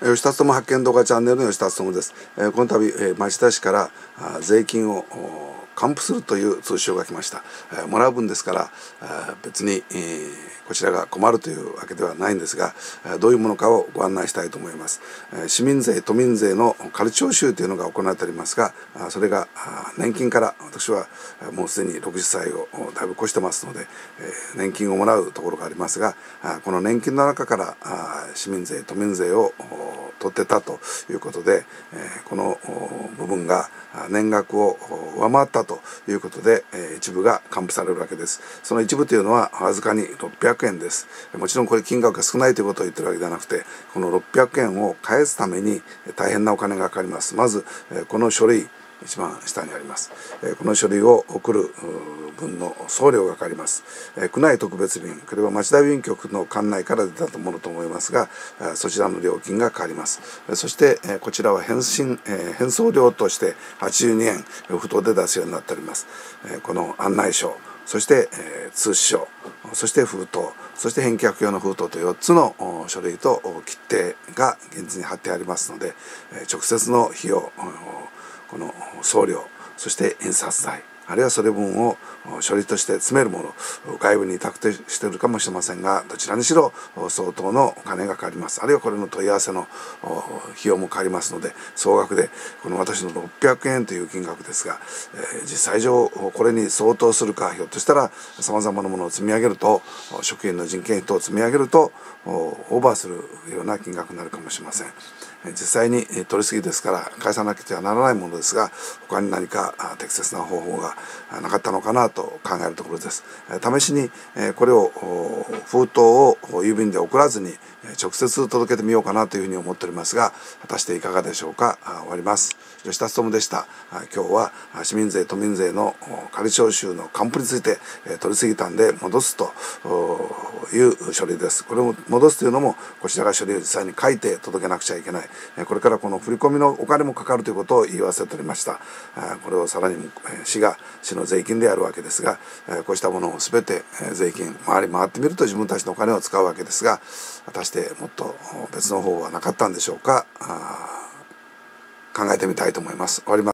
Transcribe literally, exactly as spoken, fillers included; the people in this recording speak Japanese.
吉田智発見動画チャンネルの吉田智です。えー、この度、えー、町田市からあ税金を還付するという通知書が来ました。えー、もらう分ですからあ別に、えー、こちらが困るというわけではないんですが、どういうものかをご案内したいと思います。えー、市民税都民税の仮徴収というのが行われておりますが、それが年金から、私はもうすでにろくじゅっさいをだいぶ越してますので、えー、年金をもらうところがありますが、この年金の中から市民税都民税を取ってたということで、この部分が年額を上回ったということで、一部が還付されるわけです。その一部というのはわずかにろっぴゃくえんです。もちろんこれ金額が少ないということを言ってるわけではなくて、このろっぴゃくえんを返すために大変なお金がかかります。まずこの書類、一番下にあります。この書類を送る分の送料がかかります。区内特別便、これは町田郵便局の管内から出たものと思いますが、そちらの料金がかかります。そしてこちらは返信、返送料としてはちじゅうにえん不当で出すようになっております。この案内書、そして通知書、そして封筒、そして返却用の封筒とよっつの書類と切手が現実に貼ってありますので、直接の費用、この送料、そして印刷代、あるいはそれ分を書類として詰めるもの、外部に託呈しているかもしれませんが、どちらにしろ相当のお金がかかります。あるいはこれの問い合わせの費用もかかりますので、総額でこの私のろっぴゃくえんという金額ですが、えー、実際上これに相当するか、ひょっとしたらさまざまなものを積み上げると、職員の人件費等を積み上げるとオーバーするような金額になるかもしれません。実際に取り過ぎですから返さなければならないものですが、他に何か適切な方法がなかったのかなと考えるところです。試しにこれを封筒を郵便で送らずに直接届けてみようかなというふうに思っておりますが、果たしていかがでしょうか。終わります。吉田智でした。今日は市民税都民税の仮徴収の還付について取り過ぎたんで戻すという書類です。これを戻すというのも、こちらが書類を実際に書いて届けなくちゃいけない。これからこの振り込みのお金もかかるということを言い忘れておりました。これをさらに市が市の税金であるわけですが、こうしたものを全て税金回り回ってみると自分たちのお金を使うわけですが、果たしてもっと別の方はなかったんでしょうか。考えてみたいと思います。終わります。